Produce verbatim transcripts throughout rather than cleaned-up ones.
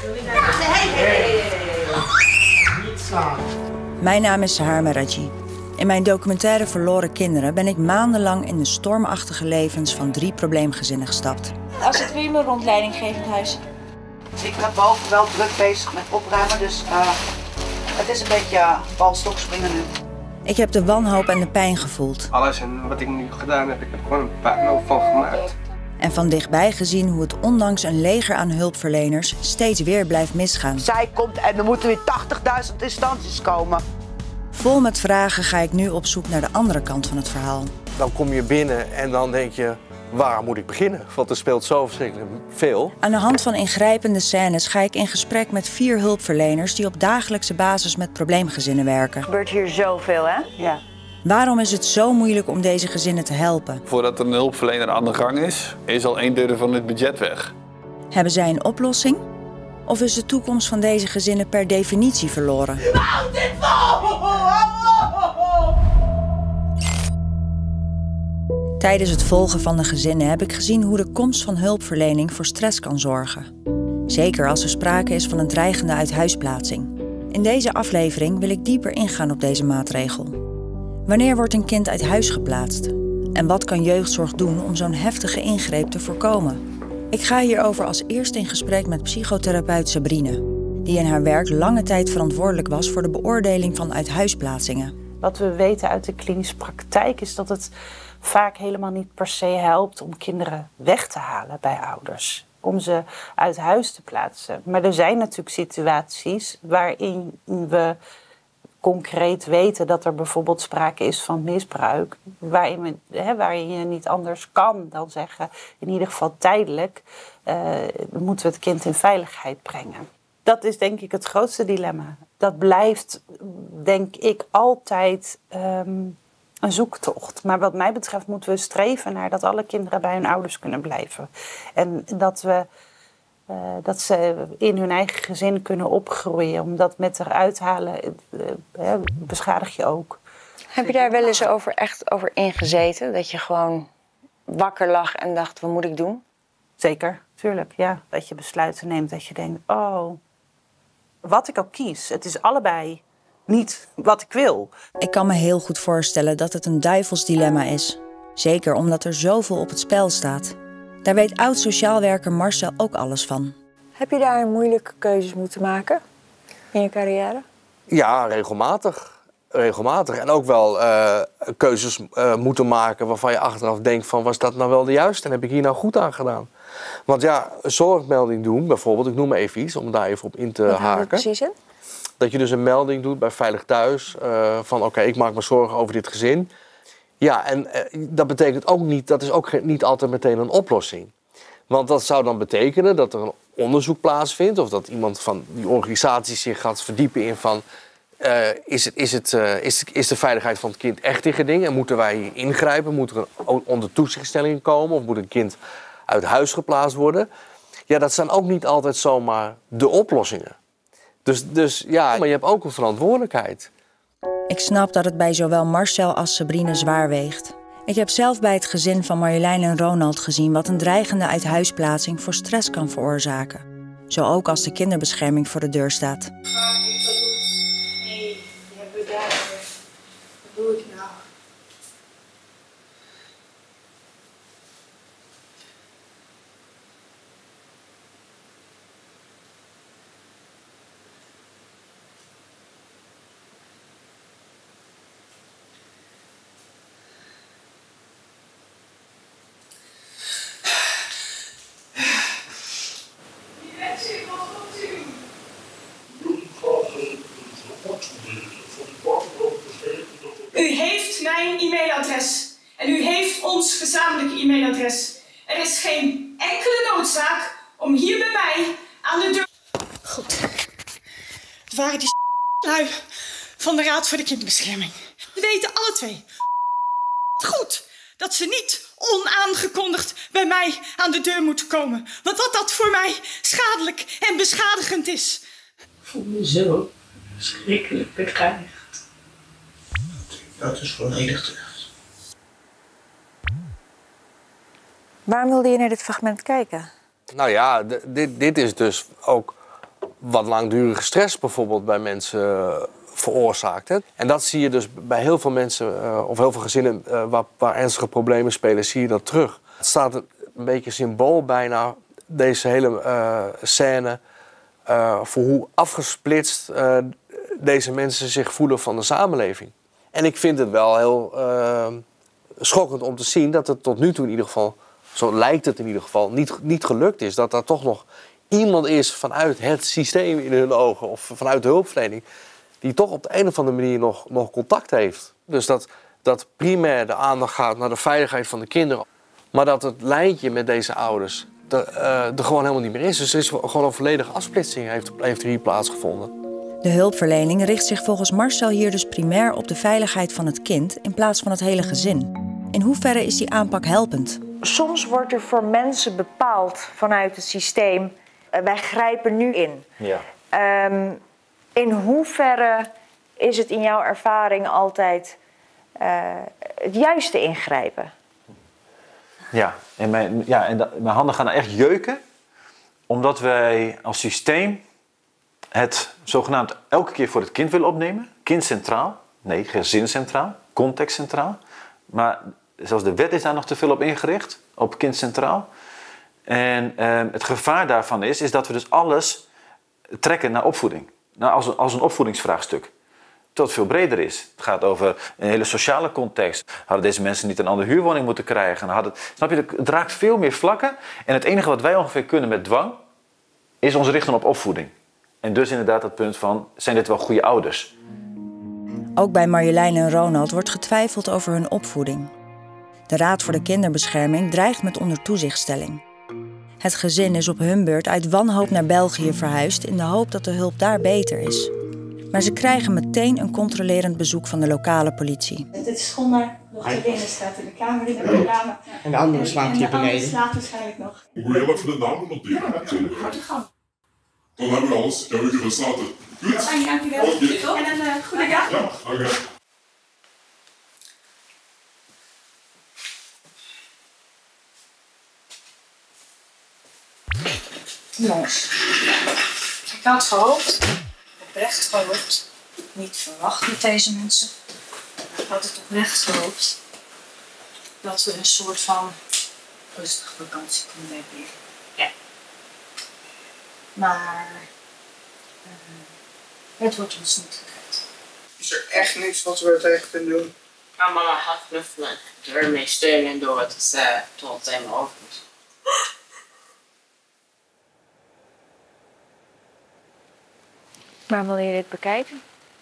Niet slaan. Mijn naam is Sahar Meraji. In mijn documentaire Verloren Kinderen ben ik maandenlang in de stormachtige levens van drie probleemgezinnen gestapt. Als het weer een rondleiding geeft in het huis. Ik ben boven wel druk bezig met opruimen, dus uh, het is een beetje uh, balstok springen nu. Ik heb de wanhoop en de pijn gevoeld. Alles en wat ik nu gedaan heb, ik heb gewoon een puinhoop van gemaakt. En van dichtbij gezien hoe het ondanks een leger aan hulpverleners steeds weer blijft misgaan. Zij komt en er moeten weer tachtigduizend instanties komen. Vol met vragen ga ik nu op zoek naar de andere kant van het verhaal. Dan kom je binnen en dan denk je, waar moet ik beginnen? Want er speelt zo verschrikkelijk veel. Aan de hand van ingrijpende scènes ga ik in gesprek met vier hulpverleners die op dagelijkse basis met probleemgezinnen werken. Er gebeurt hier zoveel, hè? Ja. Waarom is het zo moeilijk om deze gezinnen te helpen? Voordat er een hulpverlener aan de gang is, is al een derde van het budget weg. Hebben zij een oplossing? Of is de toekomst van deze gezinnen per definitie verloren? Houd dit vol! Tijdens het volgen van de gezinnen heb ik gezien hoe de komst van hulpverlening voor stress kan zorgen. Zeker als er sprake is van een dreigende uithuisplaatsing. In deze aflevering wil ik dieper ingaan op deze maatregel. Wanneer wordt een kind uit huis geplaatst? En wat kan jeugdzorg doen om zo'n heftige ingreep te voorkomen? Ik ga hierover als eerste in gesprek met psychotherapeut Sabrine, die in haar werk lange tijd verantwoordelijk was voor de beoordeling van uithuisplaatsingen. Wat we weten uit de klinische praktijk is dat het vaak helemaal niet per se helpt om kinderen weg te halen bij ouders. Om ze uit huis te plaatsen. Maar er zijn natuurlijk situaties waarin we concreet weten dat er bijvoorbeeld sprake is van misbruik. Waarin, we, hè, waarin je niet anders kan dan zeggen, in ieder geval tijdelijk, uh, moeten we het kind in veiligheid brengen. Dat is denk ik het grootste dilemma. Dat blijft, denk ik, altijd um, een zoektocht. Maar wat mij betreft moeten we streven naar dat alle kinderen bij hun ouders kunnen blijven. En dat, we, uh, dat ze in hun eigen gezin kunnen opgroeien. Omdat met eruit halen uh, uh, beschadig je ook. Heb je daar wel eens over, echt over ingezeten? Dat je gewoon wakker lag en dacht, wat moet ik doen? Zeker, tuurlijk, ja. Dat je besluiten neemt, dat je denkt, oh, wat ik ook kies, het is allebei niet wat ik wil. Ik kan me heel goed voorstellen dat het een duivels dilemma is. Zeker omdat er zoveel op het spel staat. Daar weet oud-sociaal werker Marcel ook alles van. Heb je daar moeilijke keuzes moeten maken in je carrière? Ja, regelmatig. Regelmatig. En ook wel uh, keuzes uh, moeten maken waarvan je achteraf denkt van, was dat nou wel de juiste en heb ik hier nou goed aan gedaan? Want ja, een zorgmelding doen, bijvoorbeeld, ik noem maar even iets om daar even op in te Wat haken. Precies in? Dat je dus een melding doet bij Veilig Thuis uh, van oké, okay, ik maak me zorgen over dit gezin. Ja, en uh, dat betekent ook niet, dat is ook geen, niet altijd meteen een oplossing. Want dat zou dan betekenen dat er een onderzoek plaatsvindt of dat iemand van die organisatie zich gaat verdiepen in van, Uh, is, het, is, het, uh, is, is de veiligheid van het kind echt in geding? En moeten wij hier ingrijpen? Moet er een onder toezichtstelling komen? Of moet een kind uit huis geplaatst worden? Ja, dat zijn ook niet altijd zomaar de oplossingen. Dus, dus ja, maar je hebt ook een verantwoordelijkheid. Ik snap dat het bij zowel Marcel als Sabrine zwaar weegt. Ik heb zelf bij het gezin van Marjolein en Ronald gezien wat een dreigende uithuisplaatsing voor stress kan veroorzaken. Zo ook als de kinderbescherming voor de deur staat. Wat doe ik nou? U heeft mijn e-mailadres en u heeft ons gezamenlijke e-mailadres. Er is geen enkele noodzaak om hier bij mij aan de deur... Goed. Het waren die lui van de Raad voor de Kinderbescherming. We weten alle twee goed dat ze niet onaangekondigd bij mij aan de deur moeten komen. Want wat dat voor mij schadelijk en beschadigend is. Ik voel me zo verschrikkelijk bedreigd. Dat is volledig terecht. Waarom wilde je naar dit fragment kijken? Nou ja, dit, dit is dus ook wat langdurige stress bijvoorbeeld bij mensen veroorzaakt. Hè. En dat zie je dus bij heel veel mensen, uh, of heel veel gezinnen uh, waar, waar ernstige problemen spelen, zie je dat terug. Het staat een, een beetje symbool bijna, deze hele uh, scène, uh, voor hoe afgesplitst uh, deze mensen zich voelen van de samenleving. En ik vind het wel heel uh, schokkend om te zien dat het tot nu toe in ieder geval, zo lijkt het in ieder geval, niet, niet gelukt is. Dat er toch nog iemand is vanuit het systeem in hun ogen of vanuit de hulpverlening die toch op de een of andere manier nog, nog contact heeft. Dus dat, dat primair de aandacht gaat naar de veiligheid van de kinderen. Maar dat het lijntje met deze ouders er, uh, er gewoon helemaal niet meer is. Dus er is gewoon een volledige afsplitsing heeft, heeft hier plaatsgevonden. De hulpverlening richt zich volgens Marcel hier dus primair op de veiligheid van het kind in plaats van het hele gezin. In hoeverre is die aanpak helpend? Soms wordt er voor mensen bepaald vanuit het systeem, uh, wij grijpen nu in. Ja. Um, in hoeverre is het in jouw ervaring altijd uh, het juiste ingrijpen? Ja, en, mijn, ja, en dat, mijn handen gaan echt jeuken, omdat wij als systeem het zogenaamd elke keer voor het kind willen opnemen. Kind centraal. Nee, gezin centraal. Context centraal. Maar zelfs de wet is daar nog te veel op ingericht. Op kind centraal. En eh, het gevaar daarvan is, is dat we dus alles trekken naar opvoeding. Nou, als, een, als een opvoedingsvraagstuk. Tot veel breder is. Het gaat over een hele sociale context. Hadden deze mensen niet een andere huurwoning moeten krijgen? Hadden, snap je, het raakt veel meer vlakken. En het enige wat wij ongeveer kunnen met dwang, is ons richten op opvoeding. En dus inderdaad het punt van, zijn dit wel goede ouders? Ook bij Marjolein en Ronald wordt getwijfeld over hun opvoeding. De Raad voor de Kinderbescherming dreigt met ondertoezichtstelling. Het gezin is op hun beurt uit wanhoop naar België verhuisd in de hoop dat de hulp daar beter is. Maar ze krijgen meteen een controlerend bezoek van de lokale politie. Dit is Schonder, dochter Dene staat in de kamer, in de kamer. En de andere slaapt hier beneden. En de andere slaapt waarschijnlijk nog. Moet je even de namen noteren? Ja, hartelijk gang. Dan hebben we alles. Kan we gerust laten. Goed? Fijn, dank u wel. Okay. En een uh, goede dag. Ja, oké. Okay. Jongens, ik had gehoopt, oprecht gehoopt, niet verwacht met deze mensen. Ik had het oprecht gehoopt dat we een soort van rustige vakantie konden hebben. Ja. Maar uh, het wordt ons niet gered. Is er echt niks wat we er tegen kunnen doen? Ja, mama gaat knuffelen. Ermee steunen door het uh, tot het helemaal over is. Maar wil je dit bekijken?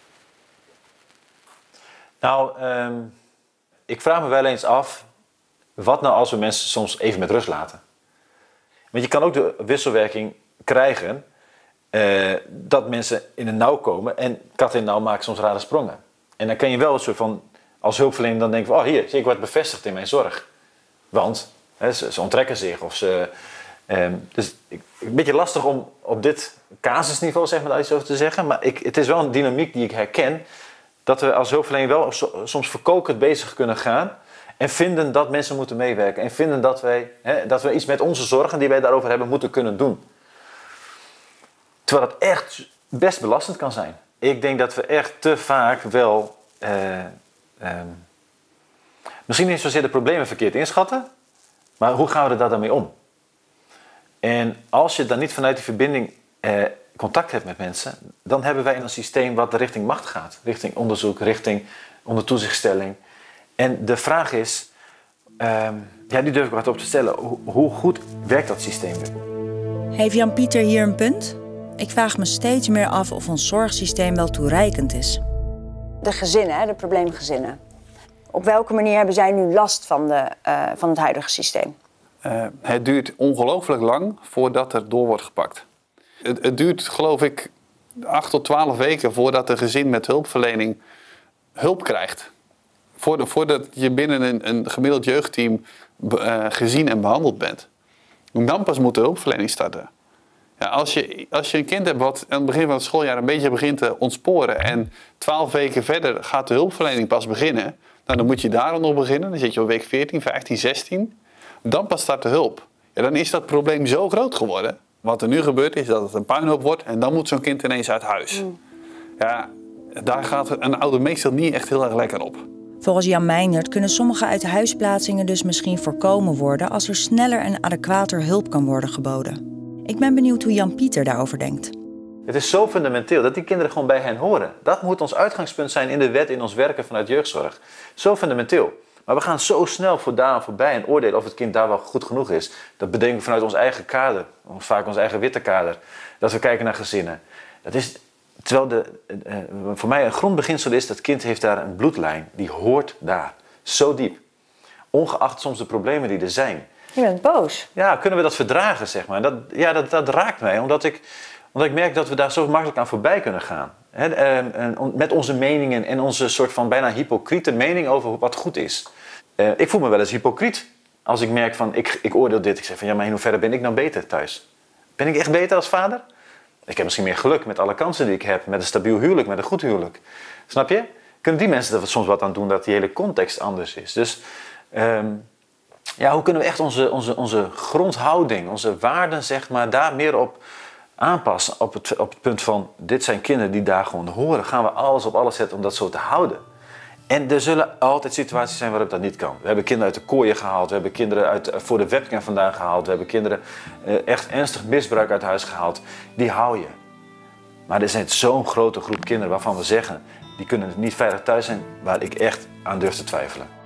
Nou, um, ik vraag me wel eens af, wat nou als we mensen soms even met rust laten? Want je kan ook de wisselwerking krijgen uh, dat mensen in een nauw komen en kat in nauw maken soms rare sprongen. En dan kan je wel een soort van, als hulpverlener dan denken van, oh hier, ik word bevestigd in mijn zorg. Want hè, ze, ze onttrekken zich of ze... Um, dus ik, een beetje lastig om op dit casusniveau zeg maar, daar iets over te zeggen. Maar ik, het is wel een dynamiek die ik herken. Dat we als hulpverlener wel so, soms verkokend bezig kunnen gaan. En vinden dat mensen moeten meewerken. En vinden dat, wij, hè, dat we iets met onze zorgen die wij daarover hebben moeten kunnen doen. Terwijl het echt best belastend kan zijn. Ik denk dat we echt te vaak wel... Uh, um, misschien niet zozeer de problemen verkeerd inschatten. Maar hoe gaan we er daar dan mee om? En als je dan niet vanuit die verbinding eh, contact hebt met mensen, dan hebben wij een systeem wat richting macht gaat. Richting onderzoek, richting ondertoezichtstelling. En de vraag is, uh, ja, die durf ik wat op te stellen, hoe, hoe goed werkt dat systeem nu? Heeft Jan-Pieter hier een punt? Ik vraag me steeds meer af of ons zorgsysteem wel toereikend is. De gezinnen, de probleemgezinnen. Op welke manier hebben zij nu last van, de, uh, van het huidige systeem? Uh, het duurt ongelooflijk lang voordat er door wordt gepakt. Het, het duurt, geloof ik, acht tot twaalf weken voordat een gezin met hulpverlening hulp krijgt. Voordat, voordat je binnen een, een gemiddeld jeugdteam uh, gezien en behandeld bent. En dan pas moet de hulpverlening starten. Ja, als, je, als je een kind hebt wat aan het begin van het schooljaar een beetje begint te ontsporen en twaalf weken verder gaat de hulpverlening pas beginnen, nou, dan moet je daarom nog beginnen. Dan zit je op week veertien, vijftien, zestien. Dan pas start de hulp. Ja, dan is dat probleem zo groot geworden Wat er nu gebeurt is dat het een puinhoop wordt en dan moet zo'n kind ineens uit huis. Mm. Ja, daar gaat een ouder meestal niet echt heel erg lekker op. Volgens Jan Meijnert kunnen sommige uithuisplaatsingen dus misschien voorkomen worden als er sneller en adequater hulp kan worden geboden. Ik ben benieuwd hoe Jan Pieter daarover denkt. Het is zo fundamenteel dat die kinderen gewoon bij hen horen. Dat moet ons uitgangspunt zijn in de wet, in ons werken vanuit jeugdzorg. Zo fundamenteel. Maar we gaan zo snel voor daar en voorbij en oordelen of het kind daar wel goed genoeg is. Dat bedenken we vanuit ons eigen kader, vaak ons eigen witte kader. Dat we kijken naar gezinnen. Dat is, terwijl de, uh, voor mij een grondbeginsel is, dat kind heeft daar een bloedlijn. Die hoort daar. Zo diep. Ongeacht soms de problemen die er zijn. Je bent boos. Ja, kunnen we dat verdragen, zeg maar. Dat, ja, dat, dat raakt mij, omdat ik, omdat ik merk dat we daar zo makkelijk aan voorbij kunnen gaan. He, uh, uh, met onze meningen en onze soort van bijna hypocriete mening over wat goed is. Uh, ik voel me wel eens hypocriet als ik merk van, ik, ik oordeel dit. Ik zeg van, ja, maar in hoeverre ben ik nou beter thuis? Ben ik echt beter als vader? Ik heb misschien meer geluk met alle kansen die ik heb. Met een stabiel huwelijk, met een goed huwelijk. Snap je? Kunnen die mensen er soms wat aan doen dat die hele context anders is? Dus um, ja, hoe kunnen we echt onze, onze, onze grondhouding, onze waarden, zeg maar, daar meer op aanpassen? Op het, op het punt van, dit zijn kinderen die daar gewoon horen. Gaan we alles op alles zetten om dat zo te houden? En er zullen altijd situaties zijn waarop dat niet kan. We hebben kinderen uit de kooien gehaald. We hebben kinderen uit, voor de webcam vandaan gehaald. We hebben kinderen uh, echt ernstig misbruik uit huis gehaald. Die hou je. Maar er zijn zo'n grote groep kinderen waarvan we zeggen, die kunnen niet veilig thuis zijn, waar ik echt aan durf te twijfelen.